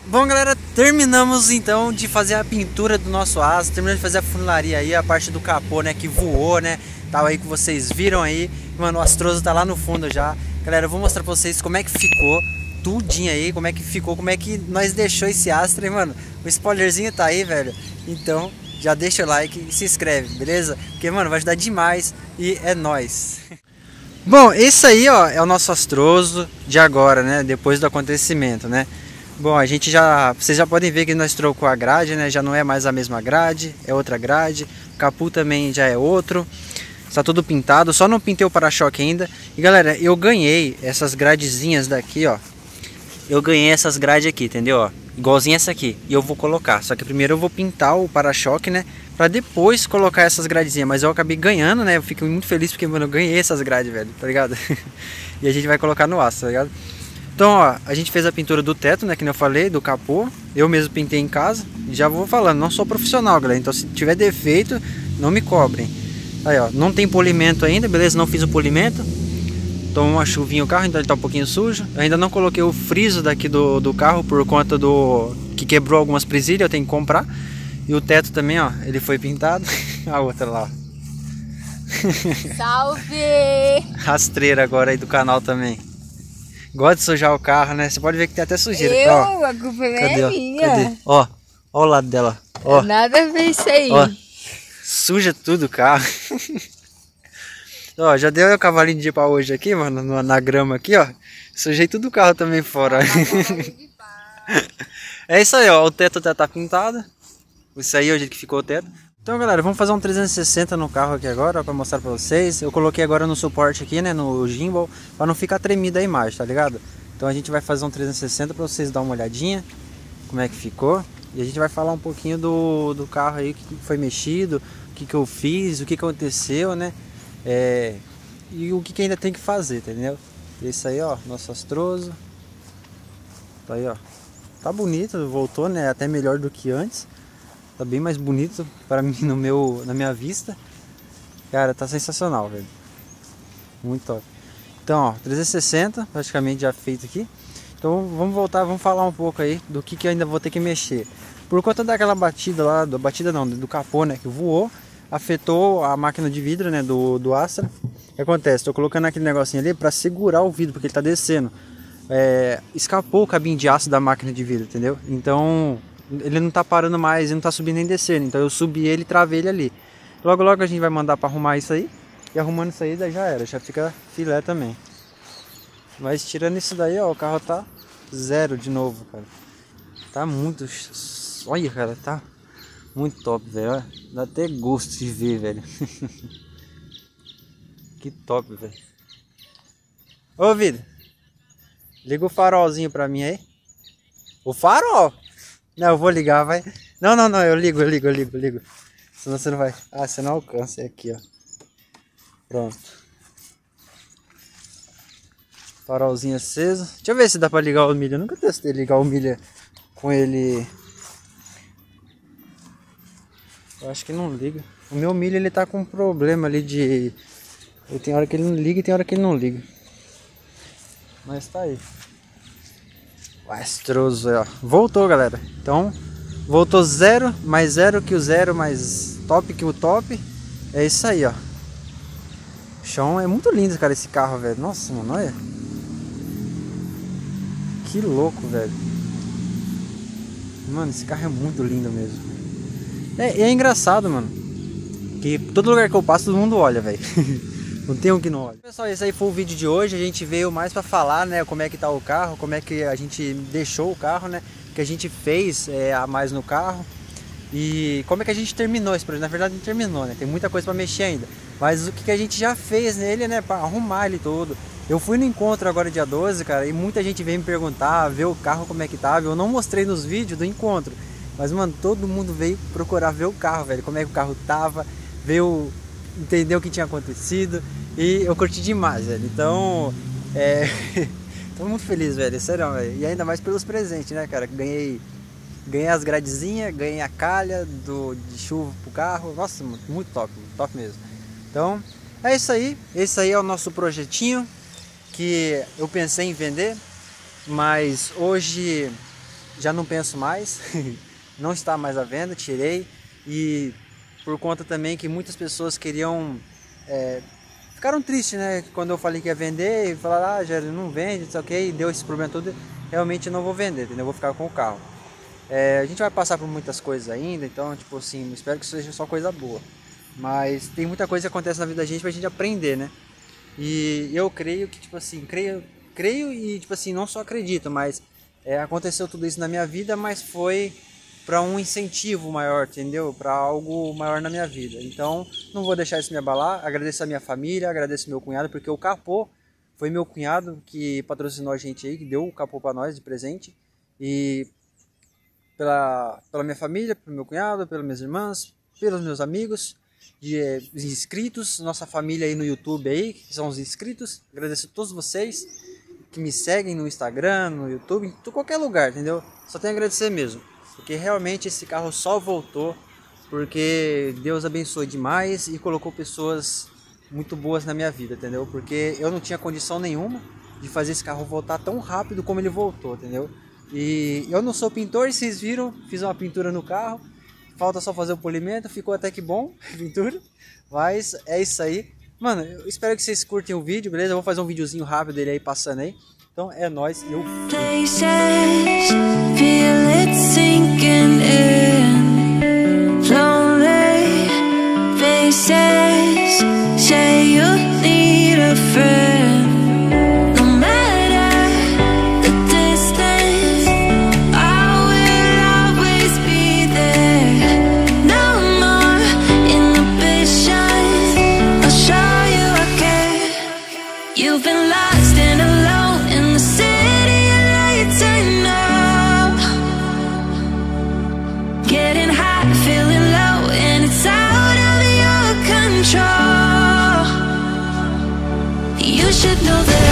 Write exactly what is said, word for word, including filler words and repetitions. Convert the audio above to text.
Bom, galera, terminamos então de fazer a pintura do nosso asa, terminamos de fazer a funilaria aí, a parte do capô, né, que voou, né, tal aí que vocês viram aí. Mano, o Astroso tá lá no fundo já. Galera, eu vou mostrar pra vocês como é que ficou tudinho aí, como é que ficou, como é que nós deixou esse Astra, hein, mano. O spoilerzinho tá aí, velho. Então, já deixa o like e se inscreve, beleza? Porque, mano, vai ajudar demais e é nóis. Bom, esse aí, ó, é o nosso Astroso de agora, né, depois do acontecimento, né. Bom, a gente já, vocês já podem ver que nós trocou a grade, né? Já não é mais a mesma grade, é outra grade. O capô também já é outro. Está tudo pintado, só não pintei o para-choque ainda. E galera, eu ganhei essas gradezinhas daqui, ó. Eu ganhei essas grades aqui, entendeu? Ó, igualzinha essa aqui. E eu vou colocar. Só que primeiro eu vou pintar o para-choque, né? Pra depois colocar essas gradezinhas. Mas eu acabei ganhando, né? Eu fico muito feliz porque, mano, eu ganhei essas grades, velho, tá ligado? E a gente vai colocar no aço, tá ligado? Então, ó, a gente fez a pintura do teto, né, que eu falei, do capô. Eu mesmo pintei em casa. Já vou falando, não sou profissional, galera. Então, se tiver defeito, não me cobrem. Aí, ó, não tem polimento ainda, beleza? Não fiz o polimento. Tomou uma chuvinha o carro, então ele tá um pouquinho sujo. Eu ainda não coloquei o friso daqui do, do carro por conta do... que quebrou algumas presilhas, eu tenho que comprar. E o teto também, ó, ele foi pintado. A outra lá, ó. Salve! Rastreira agora aí do canal também. Gosta de sujar o carro, né? Você pode ver que tem até sujeira. Eu? Ó, a culpa não cadê, é ó? minha. Cadê? Ó, ó o lado dela. Ó, Nada a ver isso aí. ó, suja tudo o carro. Ó, já deu o cavalinho de dia pra hoje aqui, mano, na, na grama aqui, ó. Sujei tudo o carro também fora. É isso aí, ó. O teto já tá pintado. Isso aí é o jeito que ficou o teto. Então, galera, vamos fazer um trezentos e sessenta no carro aqui agora, ó, pra mostrar pra vocês. Eu coloquei agora no suporte aqui, né, no gimbal, pra não ficar tremida a imagem, tá ligado? Então a gente vai fazer um trezentos e sessenta pra vocês darem uma olhadinha, como é que ficou. E a gente vai falar um pouquinho do, do carro aí, o que foi mexido, o que que eu fiz, o que que aconteceu, né? É, e o que que ainda tem que fazer, entendeu? Esse aí, ó, nosso Astroso. Tá aí, ó. Tá bonito, voltou, né, até melhor do que antes. Tá bem mais bonito para mim no meu, na minha vista. Cara, tá sensacional, velho. Muito top. Então, ó, trezentos e sessenta praticamente já feito aqui. Então vamos voltar, vamos falar um pouco aí do que que eu ainda vou ter que mexer. Por conta daquela batida lá, do, batida não, do capô, né, que voou, afetou a máquina de vidro, né, do, do Astra. O que acontece? Tô colocando aquele negocinho ali para segurar o vidro, porque ele tá descendo. É, escapou o cabinho de aço da máquina de vidro, entendeu? Então... ele não tá parando mais, ele não tá subindo nem descendo. Então eu subi ele e travei ele ali. Logo logo a gente vai mandar para arrumar isso aí. E arrumando isso aí daí já era, já fica filé também. Mas tirando isso daí, ó, o carro tá zero de novo, cara. Tá muito... olha, cara, tá muito top, velho. Dá até gosto de ver, velho. Que top, velho. Ô, vida, liga o farolzinho pra mim aí. O farol? Não, eu vou ligar, vai. Não, não, não, eu ligo, eu ligo, eu ligo, eu ligo. Senão você não vai... ah, você não alcança, é aqui, ó. Pronto. Farolzinho aceso. Deixa eu ver se dá pra ligar o milho. Eu nunca testei ligar o milho com ele. Eu acho que não liga. O meu milho, ele tá com um problema ali de... ele tem hora que ele não liga e tem hora que ele não liga. Mas tá aí. O Astroso, ó. Voltou, galera. Então, voltou zero, mais zero que o zero, mais top que o top. É isso aí, ó. O chão é muito lindo, cara, esse carro, velho. Nossa, mano, olha. Que louco, velho. Mano, esse carro é muito lindo mesmo. É, é engraçado, mano, que todo lugar que eu passo, todo mundo olha, velho. Não tem um que não olha. Pessoal, esse aí foi o vídeo de hoje. A gente veio mais pra falar, né, como é que tá o carro, como é que a gente deixou o carro, né, que a gente fez é, a mais no carro. E como é que a gente terminou esse projeto. Na verdade não terminou, né, tem muita coisa pra mexer ainda. Mas o que, que a gente já fez nele, né, pra arrumar ele todo. Eu fui no encontro agora dia doze, cara, e muita gente veio me perguntar, ver o carro como é que tava. Eu não mostrei nos vídeos do encontro. Mas, mano, todo mundo veio procurar ver o carro, velho, como é que o carro tava, veio... entendeu o que tinha acontecido e eu curti demais, velho. Então, é... tô muito feliz, velho, sério, velho. E ainda mais pelos presentes, né, cara? Ganhei, ganhei as gradezinhas, ganhei a calha do, de chuva pro carro. Nossa, muito top, top mesmo. Então, é isso aí. Esse aí é o nosso projetinho que eu pensei em vender, mas hoje já não penso mais, não está mais à venda, tirei. E por conta também que muitas pessoas queriam, é, ficaram tristes, né? Quando eu falei que ia vender, e falaram, ah, já não vende, não sei o que, e deu esse problema todo, realmente eu não vou vender, entendeu? Eu vou ficar com o carro. É, a gente vai passar por muitas coisas ainda, então, tipo assim, espero que seja só coisa boa. Mas tem muita coisa que acontece na vida da gente pra gente aprender, né? E eu creio que, tipo assim, creio, creio e, tipo assim, não só acredito, mas é, aconteceu tudo isso na minha vida, mas foi para um incentivo maior, entendeu? Para algo maior na minha vida. Então, não vou deixar isso me abalar. Agradeço a minha família, agradeço meu cunhado, porque o capô foi meu cunhado que patrocinou a gente aí, que deu o capô para nós de presente. E pela, pela minha família, pelo meu cunhado, pelas minhas irmãs, pelos meus amigos, de, eh, inscritos, nossa família aí no YouTube aí, que são os inscritos. Agradeço a todos vocês que me seguem no Instagram, no YouTube, em qualquer lugar, entendeu? Só tenho a agradecer mesmo. Porque realmente esse carro só voltou porque Deus abençoou demais e colocou pessoas muito boas na minha vida, entendeu? Porque eu não tinha condição nenhuma de fazer esse carro voltar tão rápido como ele voltou, entendeu? E eu não sou pintor, vocês viram, fiz uma pintura no carro, falta só fazer o polimento, ficou até que bom a pintura, mas é isso aí. Mano, eu espero que vocês curtem o vídeo, beleza? Eu vou fazer um videozinho rápido dele aí passando aí. Então é nóis, eu Places, feel it sinking in. Lonely faces, say you need a friend. No matter the distance, I will always be there. No more inhibitions, I'll show you I care. You've been lost and alone in the city of lights, I know. Getting high, feeling low, and it's out of your control. You should know that